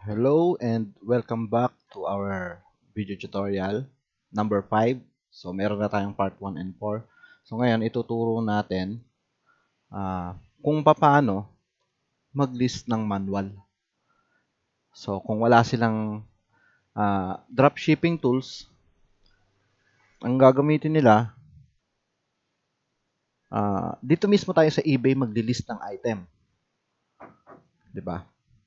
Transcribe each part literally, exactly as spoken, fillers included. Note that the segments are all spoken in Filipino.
Hello and welcome back to our video tutorial number five. So meron na tayong part one and four. So ngayon ituturo natin ah, kung paano mag-list ng manual. So kung wala silang ah, dropshipping tools, ang gagamitin nila, ah, dito mismo tayo sa eBay mag-list ng item. 'Di ba?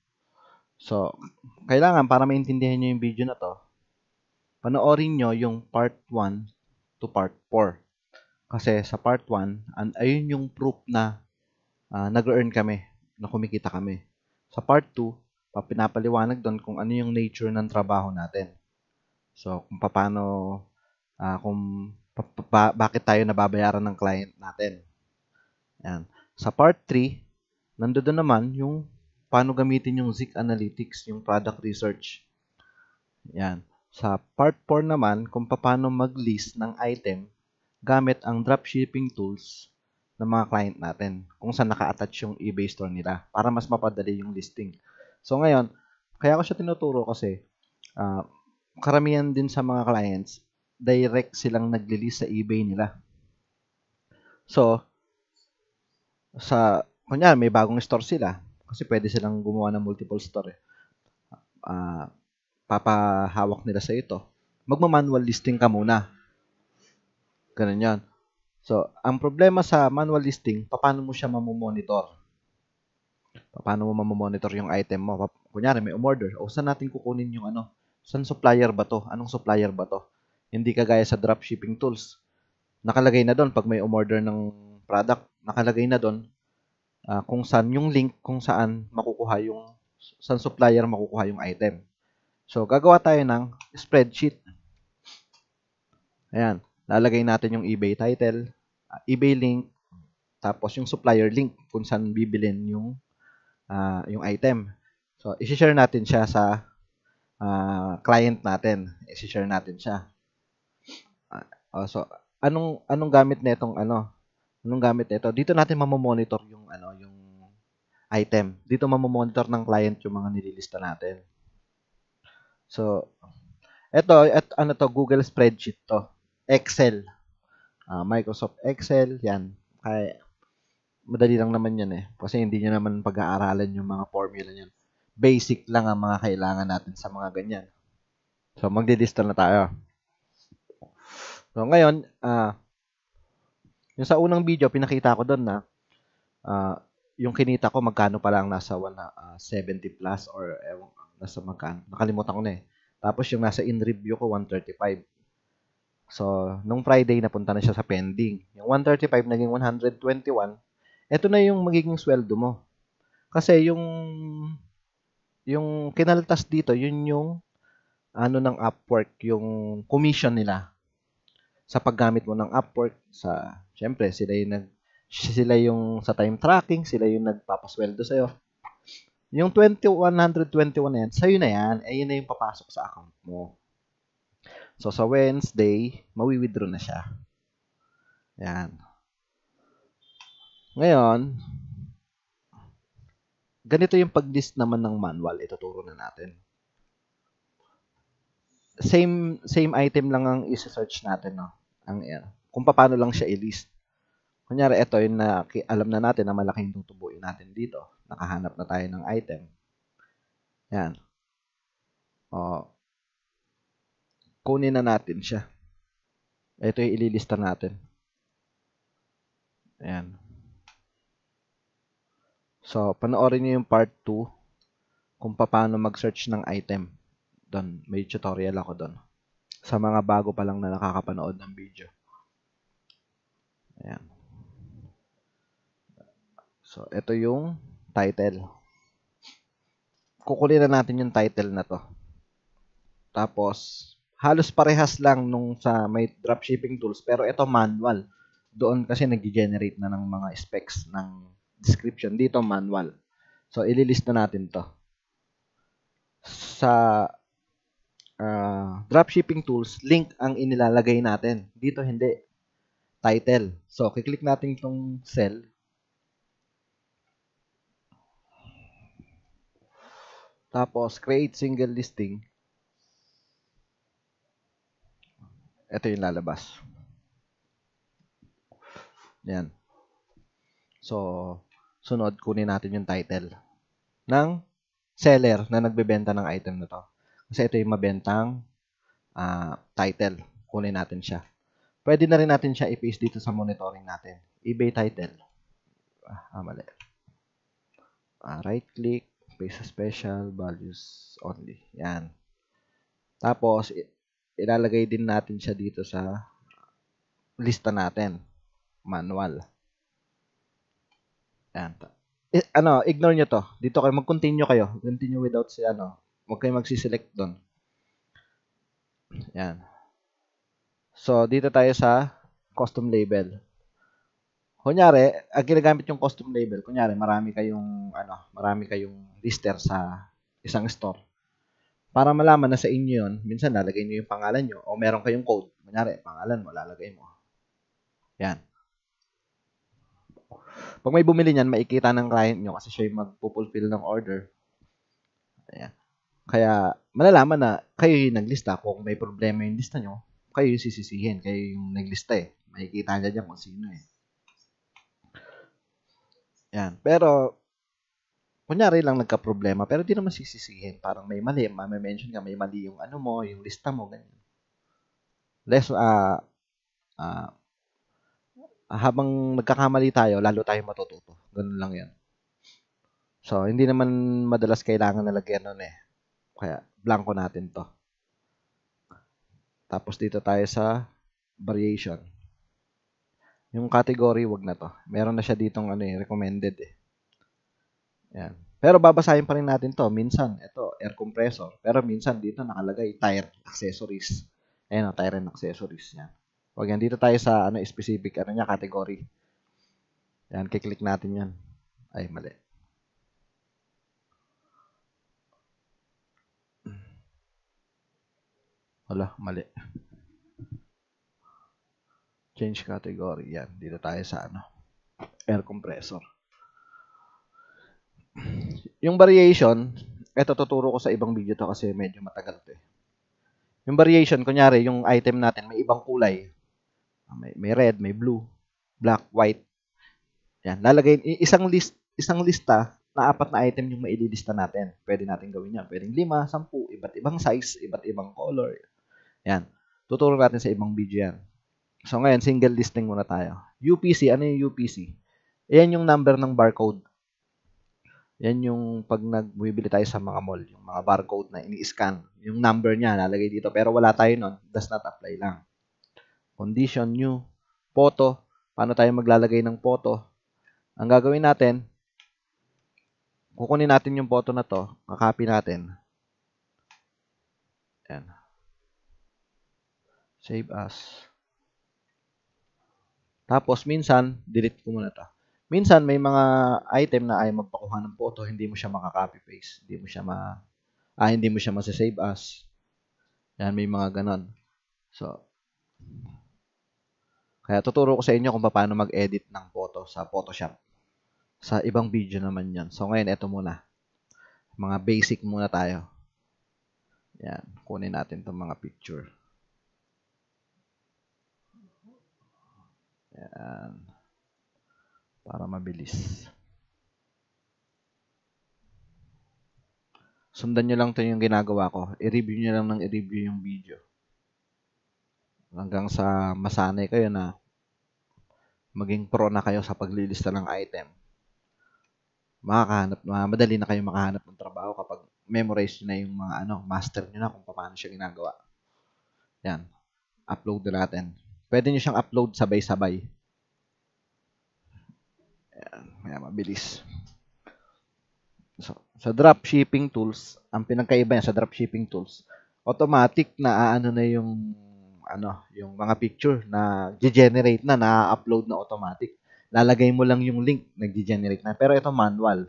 So kailangan para maintindihan nyo yung video na to, panoorin nyo yung part one to part four. Kasi sa part one, an ayun yung proof na ah, nag-earn kami, na kumikita kami. Sa part two, pa pinapaliwanag doon kung ano yung nature ng trabaho natin. So, kung paano, ah, kung pa- pa- pa- bakit tayo nababayaran ng client natin. Yan. Sa part three, nandoon naman yung paano gamitin yung Zik Analytics, yung product research. Yan. Sa part four naman, kung paano mag-list ng item gamit ang dropshipping tools ng mga client natin kung saan naka-attach yung eBay store nila para mas mapadali yung listing. So ngayon, kaya ko siya tinuturo kasi uh, karamihan din sa mga clients, direct silang nagli-list sa eBay nila. So, sa, kunyari may bagong store sila kasi pwede silang gumawa ng multiple store eh. Uh, papahawak nila sa ito. Magma-manual listing ka muna. Ganun yan. So, ang problema sa manual listing, paano mo siya mamomonitor? Paano mo mamomonitor yung item mo? Kunyari, may umorder. O, saan natin kukunin yung ano? Saan supplier ba to? Anong supplier ba to? Hindi kagaya sa dropshipping tools. Nakalagay na doon pag may umorder ng product. Nakalagay na doon uh, kung saan yung link, kung saan makukuha yung, saan supplier makukuha yung item. So, gagawa tayo ng spreadsheet. Ayan. Lalagay natin yung eBay title, uh, eBay link, tapos yung supplier link kung saan bibilin yung uh, yung item. So, i-share natin siya sa uh, client natin. I-share natin siya. Uh, oh, so, anong anong gamit nitong ano? Anong gamit nito? Dito natin mamomonitor yung ano, yung item. Dito mamomonitor ng client yung mga nililista natin. So, ito, et, ano to, Google spreadsheet to. Excel. Uh, Microsoft Excel, yan. Kaya, madali lang naman yan eh. Kasi hindi nyo naman pag-aaralan yung mga formula niyan. Basic lang ang mga kailangan natin sa mga ganyan. So, magdidista na tayo. So, ngayon, ah, uh, yung sa unang video, pinakita ko doon na uh, yung kinita ko, magkano pa lang nasa one, uh, seventy plus or eh, nasa magkano. Nakalimutan ko na eh. Tapos yung nasa in-review ko, one thirty-five. So, nung Friday, napunta na siya sa pending. Yung one thirty-five naging one twenty-one. Ito na yung magiging sweldo mo. Kasi yung yung kinaltas dito, yun yung ano ng Upwork, yung commission nila sa paggamit mo ng Upwork. Sa syempre sila yung nag sila yung sa time tracking, sila yung nagpapasweldo sa iyo. Yung twenty one twenty-one na yan, sa'yo na yan, eh yun na yung papasok sa account mo. So sa Wednesday, mawi-withdraw na siya. Yan. Ngayon, ganito yung pag-list naman ng manual, ituturo na natin. Same same item lang ang i-search natin, no. Ang uh, kung paano lang siya i-list. Kunyari ito yung na alam na natin na malaking tutubuin natin dito. Nakahanap na tayo ng item. Yan. O, kunin na natin siya. Ito yung ililista natin. Ayan. So, panoorin niyo yung part two kung paano mag-search ng item. Doon, may tutorial ako doon. Sa mga bago pa lang na nakakapanood ng video. Ayan. So, ito yung title. Kukunin na natin yung title na to. Tapos, halos parehas lang nung sa may dropshipping tools. Pero ito manual. Doon kasi nag-generate na ng mga specs ng description. Dito manual. So, ililist na natin to. Sa uh, dropshipping tools, link ang inilalagay natin. Dito hindi. Title. So, kiklik natin itong cell. Tapos, create single listing. Ito yung lalabas. Yan. So, sunod, kunin natin yung title ng seller na nagbebenta ng item na to. Kasi ito yung mabentang uh, title. Kunin natin siya. Pwede na rin natin siya i-paste dito sa monitoring natin. eBay title. Ah, mali. Uh, right click, paste special, values only. Yan. Tapos, ilalagay din natin siya dito sa lista natin. Manual. Yan. I, ano, ignore nyo to. Dito kayo, mag-continue kayo. Continue without si ano. Huwag kayo magsiselect doon. Yan. So, dito tayo sa custom label. Kunyari, ang ginagamit yung custom label, kunyari, marami kayong, ano, marami kayong lister sa isang store. Para malaman na sa inyo yun, minsan lalagay nyo yung pangalan nyo o meron kayong code. Kunyari, pangalan mo, lalagay mo. Yan. Pag may bumili niyan, makikita ng client nyo kasi siya yung magpupulfill ng order. Ayan. Kaya, malalaman na kayo yung naglista. Kung may problema yung lista nyo, kayo yung sisisihin. Kayo yung naglista eh. Makikita niya dyan kung sino eh. Yan. Pero, kunyari lang nagka-problema, pero di naman sisisihin. Parang may mali. May-mention ka, may mali yung ano mo, yung lista mo, ganyan. Less, ah, uh, ah, uh, habang nagkakamali tayo, lalo tayo matututo. Ganun lang yan. So, hindi naman madalas kailangan nalagyan nun eh. Kaya, blanco natin to. Tapos, dito tayo sa variation. Yung category, wag na to. Meron na siya ditong ano eh, recommended eh. Yan. Pero babasahin pa rin natin to. Minsan, ito, air compressor. Pero minsan dito nakalagay tire accessories. Ayan o, tire and accessories. Yan. Wag yan. Dito tayo sa ano specific, ano niya, category. Yan, kiklik natin yan. Ay, mali. Wala, mali. Change category. Yan, dito tayo sa ano, air compressor. Yung variation, ito tuturo ko sa ibang video to kasi medyo matagal to eh. Yung variation, kunyari, yung item natin may ibang kulay. May, may red, may blue, black, white. Yan, lalagay isang list, isang lista na apat na item yung maililista natin. Pwede natin gawin yan. Pwedeng lima, sampu, iba't ibang size, iba't ibang color. Yan. Tuturo natin sa ibang video yan. So ngayon, single listing muna tayo. U P C, ano yung U P C? Yan yung number ng barcode. Yan yung pag nagbibili tayo sa mga mall, yung mga barcode na ini-scan. Yung number niya, lalagay dito. Pero wala tayo nun. Does not apply lang. Condition, new, photo. Paano tayo maglalagay ng photo? Ang gagawin natin, kukunin natin yung photo na to, kakopy natin. Yan. Save as. Tapos, minsan, delete ko muna to. Minsan, may mga item na ay magpakuha ng photo, hindi mo siya makaka-copy-paste. Hindi mo siya ma... Ah, hindi mo siya masasave as. Yan, may mga ganon. So, kaya tuturo ko sa inyo kung paano mag-edit ng photo sa Photoshop. Sa ibang video naman yan. So, ngayon, ito muna. Mga basic muna tayo. Yan. Kunin natin itong mga picture. Yan. Para mabilis. Sundan nyo lang ito yung ginagawa ko. I-review nyo lang ng i-review yung video. Hanggang sa masanay kayo na maging pro na kayo sa paglilista ng item. Makakahanap, madali na kayo makahanap ng trabaho kapag memorize nyo na yung mga ano, master nyo na kung paano siya ginagawa. Yan. Upload na natin. Pwede nyo siyang upload sabay-sabay. Yan. Kaya mabilis. So, sa dropshipping tools, ang pinagkaiba niya sa dropshipping tools, automatic na ano na yung ano, yung mga picture na generate na, na-upload na automatic. Lalagay mo lang yung link, nag-generate na. Pero ito manual.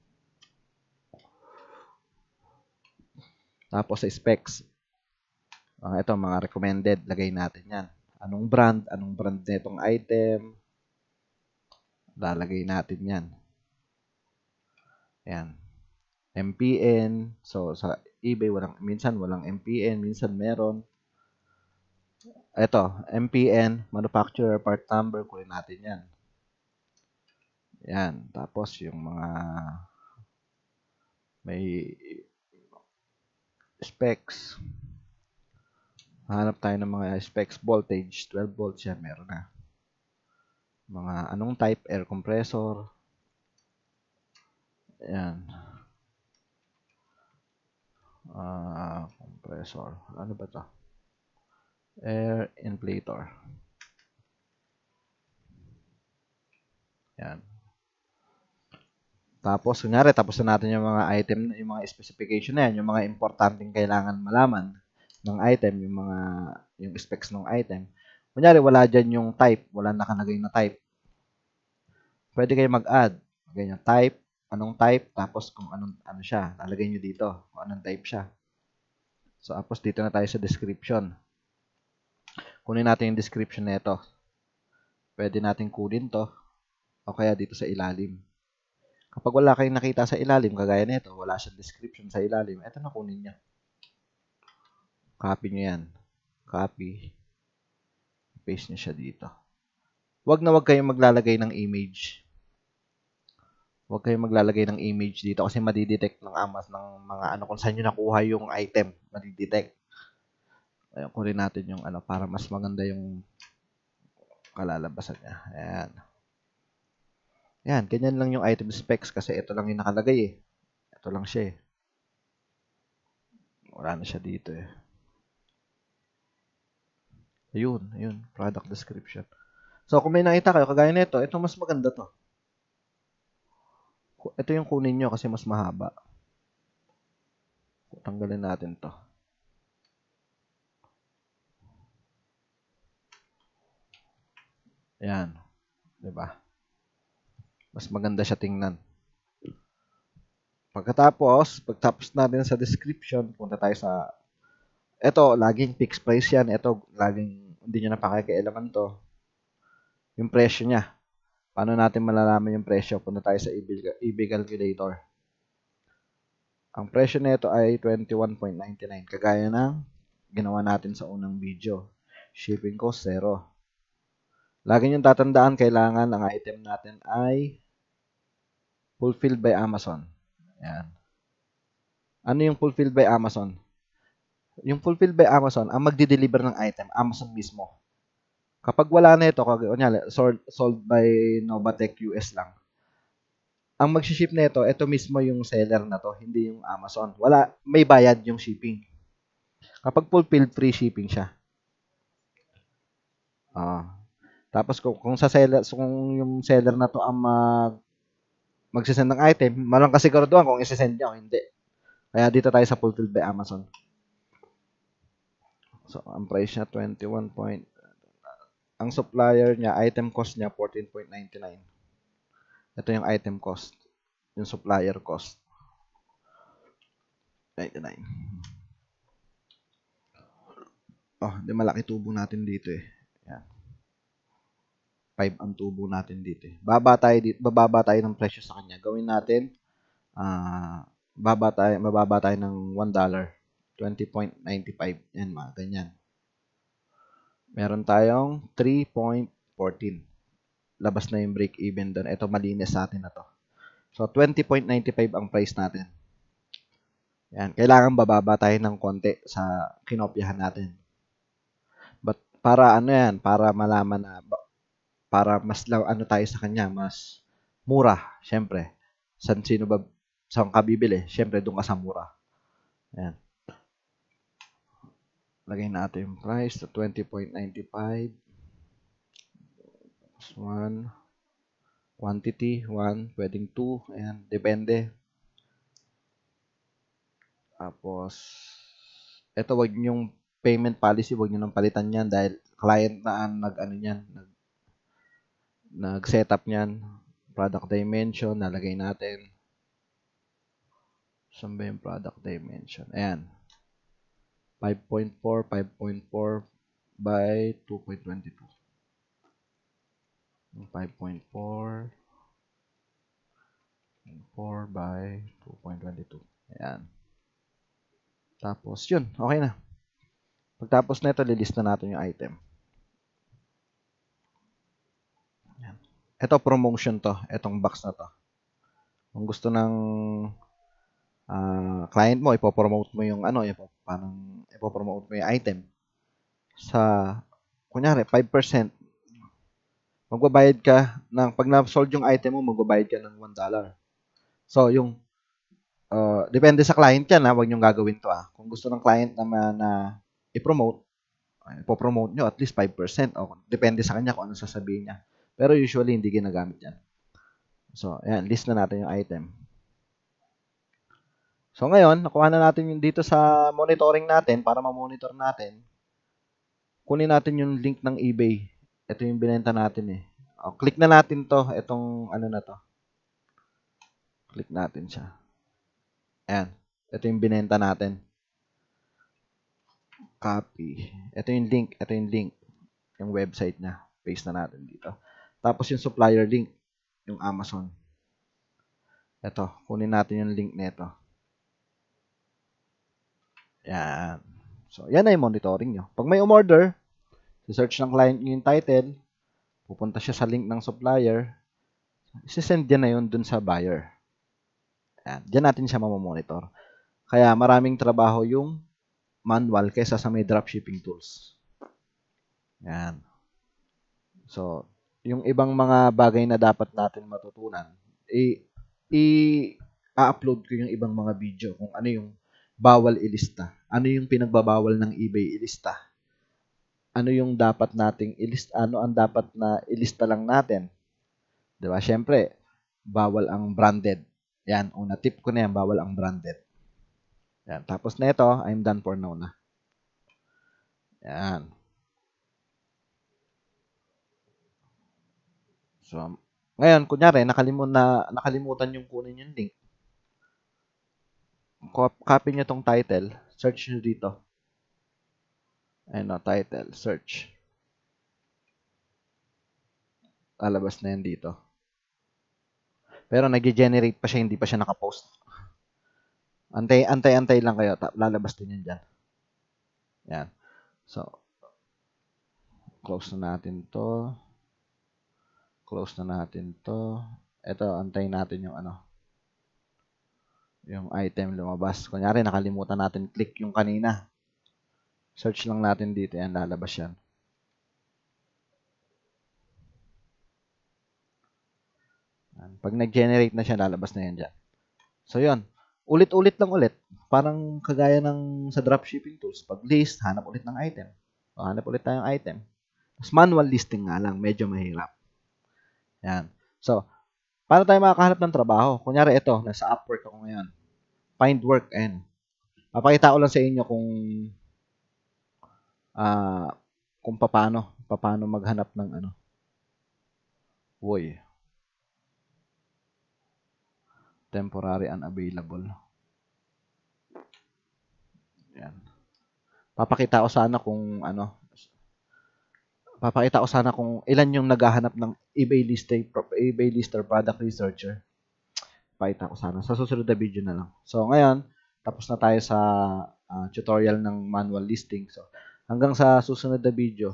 Tapos sa specs, uh, ito mga recommended, lagay natin yan. Anong brand, anong brand na itong item. Lalagay natin yan. Yan. M P N. So, sa eBay, walang, minsan walang M P N, minsan meron. Ito, M P N, manufacturer part number, kunin natin yan. Yan. Tapos, yung mga may specs. Hanap tayo ng mga specs. Voltage, twelve volts yan, meron na. Mga anong type, air compressor. Yan. Uh, compressor. Ano ba to? Air inflator. Yan. Tapos, kunyari, tapos na natin yung mga item, yung mga specification na yan, yung mga importanteng kailangan malaman ng item, yung mga, yung specs ng item. Kunyari, wala dyan yung type, wala nakalagay na type. Pwede kayo mag-add. Ganyan, type, anong type, tapos kung anong, ano siya, lalagay nyo dito, kung anong type siya. So, tapos dito na tayo sa description. Kunin natin yung description na ito. Pwede natin kunin to, o kaya dito sa ilalim. Kapag wala kayong nakita sa ilalim, kagaya nito, wala siyang description sa ilalim, ito na kunin niya. Copy nyo yan. Copy. Paste nyo siya dito. Huwag na huwag kayong maglalagay ng image. Huwag kayong maglalagay ng image dito kasi madidetect ng Amazon ng mga ano kung saan nyo nakuha yung item. Madidetect. Ayun, kunin natin yung ano para mas maganda yung kalalabasan niya. Ayan. Yan, ganyan lang yung item specs kasi ito lang yung nakalagay eh. Ito lang siya eh. Wala na siya dito eh. Ayun, ayun, product description. So, kung may nakita kayo, kagaya nito, ito mas maganda to. Ito yung kunin nyo kasi mas mahaba. Tanggalin natin to. Ayan. Diba? Mas maganda siya tingnan. Pagkatapos, pagtapos natin sa description, punta tayo sa ito, laging fixed price yan. Ito, laging hindi nyo napakikialaman to. Yung presyo niya. Paano natin malalaman yung presyo? Punta tayo sa eBay calculator. Ang presyo nito ay twenty-one ninety-nine. Kagaya ng ginawa natin sa unang video. Shipping cost, zero. Lagi nyo tatandaan, kailangan ang item natin ay fulfilled by Amazon. Ayan. Ano yung fulfilled by Amazon? Yung fulfilled by Amazon, ang magdi-deliver ng item, Amazon mismo. Kapag wala na ito, kunyari, sold, sold by Novatech U S lang. Ang mag-ship na ito, ito mismo yung seller na to, hindi yung Amazon. Wala, may bayad yung shipping. Kapag fulfilled, free shipping siya. Ah. Tapos kung, kung sa seller, kung yung seller na to ang mag magsisend ng item, malang kasiguraduhan kung isi-send niya o hindi. Kaya dito tayo sa fulfilled by Amazon. So, ang price niya twenty-one point. Ang supplier niya, item cost niya fourteen ninety-nine. Ito yung item cost. Yung supplier cost. ninety-nine. Oh, di malaki tubo natin dito eh. Yan. five ang tubo natin dito eh. Baba tayo dito, bababa tayo ng presyo sa kanya. Gawin natin ah uh, baba tayo, mababa tayo ng one dollar. twenty ninety-five. Yan mga ganyan. Meron tayong three point one four. Labas na yung break even doon. Ito malinis sa atin na to. So twenty ninety-five ang price natin. Yan, kailangan bababa tayo ng konti sa kinopyahan natin. But para ano yan, para malaman na para mas ano tayo sa kanya, mas mura, syempre. San sino ba saan ka bibili? Syempre doon ka sa mura. Ayan. Lagay natin yung price to twenty ninety-five. one. Quantity, one. Pwedeng two. Ayan, depende. Tapos, ito wag yung payment policy, wag nyo nang palitan yan dahil client na ang nag-ano yan, nag, nag-setup niyan. Product dimension, nalagay natin. Saan ba yung product dimension? Ayan. five point four, five point four by two point two two. five point four four by two point two two. Ayan. Tapos, yun. Okay na. Pagtapos na ito, lilist na natin yung item. Ayan. Ito, promotion to. Itong box na to. Kung gusto ng uh, client mo, ipopromote mo yung ano, ipo, parang ipopromote mo yung item. Sa, kunyari, five percent. Magbabayad ka ng, pag na-sold yung item mo, magbabayad ka ng one dollar. So, yung, uh, depende sa client yan, ha? Huwag niyong gagawin to, ha? Kung gusto ng client naman na i-promote, ipopromote nyo at least five percent. O, depende sa kanya kung ano sasabihin niya. Pero usually, hindi ginagamit yan. So, ayan, list na natin yung item. So, ngayon, nakuha na natin yung dito sa monitoring natin para ma-monitor natin. Kunin natin yung link ng eBay. Ito yung binenta natin eh. O, click na natin to. Itong ano na to. Click natin siya. Ayan. Ito yung binenta natin. Copy. Ito yung link. Ito yung link. Yung website niya. Paste na natin dito. Tapos yung supplier link. Yung Amazon. Ito. Kunin natin yung link nito. Ayan. So, yan na yung monitoring nyo. Pag may umorder, search ng client nyo yung title, pupunta siya sa link ng supplier, isisend yan na yun dun sa buyer. Ayan. Diyan natin siya mamamonitor. Kaya maraming trabaho yung manual kaysa sa may dropshipping tools. Ayan. So, yung ibang mga bagay na dapat natin matutunan, i- i-upload ko yung ibang mga video kung ano yung bawal ilista. Ano yung pinagbabawal ng eBay ilista. Ano yung dapat nating ilista, ano ang dapat na ilista lang natin. 'Di ba? Syempre, bawal ang branded. Yan, una tip ko na yan, bawal ang branded. Yan, tapos na ito, I'm done for now na. Yan. So, ngayon, kunyari, nakalimutan na nakalimutan yung kunin yung link. Copy nyo tong title, search nyo dito. Ano, title, search. Lalabas na yan dito. Pero nag-generate pa siya, hindi pa siya nakapost. Antay, antay, antay lang kayo. Lalabas din yan dyan. Yan. So, close na natin to. Close na natin to. Ito, antay natin yung ano. Yung item lumabas. Kunyari, nakalimutan natin click yung kanina. Search lang natin dito. Yan, lalabas yan. Pag nag-generate na siya, lalabas na yan dyan. So, yun. Ulit-ulit lang ulit. Parang kagaya ng sa dropshipping tools. Pag list, hanap ulit ng item. O, hanap ulit tayong item. Mas manual listing nga lang. Medyo mahirap. Yan. So, paano tayo makakahanap ng trabaho? Kunyari, ito. Nasa Upwork ako ngayon. Find work. Ayan. Papakita ko lang sa inyo kung uh, kung paano paano maghanap ng ano. Woy. Temporary unavailable. Yan. Papakita ko sana kung ano. Papakita ko sana kung ilan yung naghahanap ng eBay lister, eBay lister product researcher. Papakita ko sana. Sa susunod na video na lang. So, ngayon, tapos na tayo sa uh, tutorial ng manual listing. So, hanggang sa susunod na video,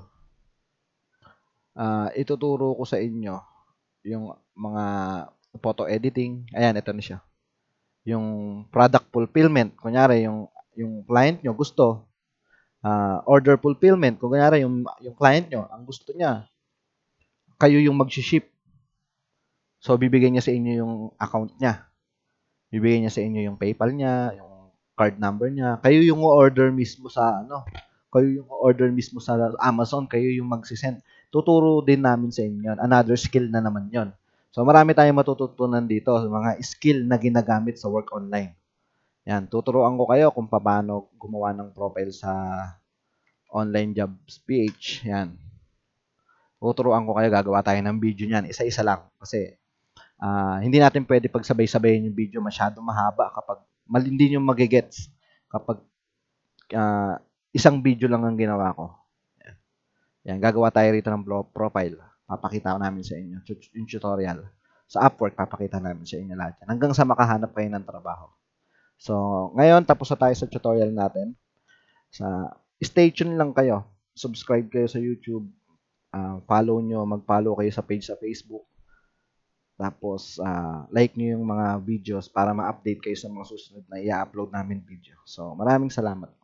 uh, ituturo ko sa inyo yung mga photo editing. Ayan, ito na siya. Yung product fulfillment. Kunyari, yung, yung client nyo gusto, uh, order fulfillment. Kung kunyari, yung, yung client nyo, ang gusto niya, kayo yung mag-ship. So, bibigyan niya sa inyo yung account niya. Bibigyan niya sa inyo yung PayPal niya, yung card number niya. Kayo yung order mismo sa, ano, kayo yung order mismo sa Amazon, kayo yung mag-send. Tuturo din namin sa inyo. Another skill na naman yon. So, marami tayong matututunan dito, mga skill na ginagamit sa work online. Yan, tuturuan ko kayo kung paano gumawa ng profile sa Online Jobs P H. Yan. Tuturuan ko kayo, gagawa tayo ng video niyan. Isa-isa lang. Kasi, uh, hindi natin pwede pagsabay-sabayin yung video. Masyado mahaba kapag, malindi yung magigets kapag uh, isang video lang ang ginawa ko. Yan, gagawa tayo rito ng profile. Papakita ko namin sa inyo yung tutorial. sa Upwork, papakita namin sa inyo lahat yan. Hanggang sa makahanap kayo ng trabaho. So, ngayon, tapos na tayo sa tutorial natin. Sa, stay tuned lang kayo. Subscribe kayo sa YouTube. Uh, follow nyo, mag-follow kayo sa page sa Facebook. Tapos, uh, like nyo yung mga videos para ma-update kayo sa mga susunod na i-upload namin video. So, maraming salamat.